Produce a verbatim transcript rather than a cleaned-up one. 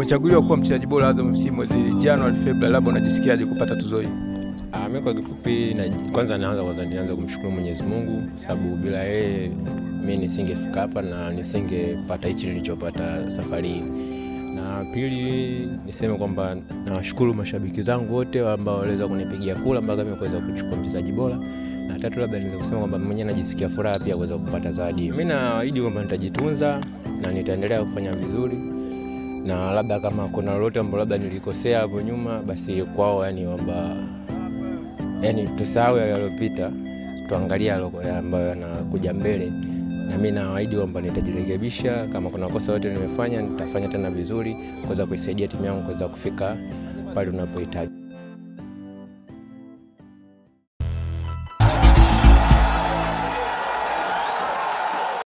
umechaguliwa kuwa mchezaji bora Azam F C mwezi Januari Februari, labda unajisikiaje kupata tuzo hii? Ah, mimi kwa kifupi na kwanza naanza kwanza nianze kumshukuru Mwenyezi Mungu, sababu bila yeye mimi nisingefika hapa na nisingepata hichi nilichopata safari hii. Na pili niseme kwamba nawashukuru mashabiki zangu wote ambao waliweza kunipigia kula mpaka mimi kuweza kuchukua mchezaji bora. Na tatu labda niweza kusema kwamba mwenyewe najisikia furaha pia kuweza kupata zawadi. Mimi naahidi kwamba nitajitunza na nitaendelea kufanya vizuri. Na labda kama kuna lolote ambalo labda nilikosea hapo nyuma, basi kwao yani kwamba yani tusahau yale yaliyopita, tuangalie yale ambayo yanakuja mbele. Na mimi naahidi kwamba nitajirekebisha, kama kuna kosa yote nimefanya nitafanya tena vizuri kuweza kuisaidia timu yangu kuweza kufika pale unapohitaji.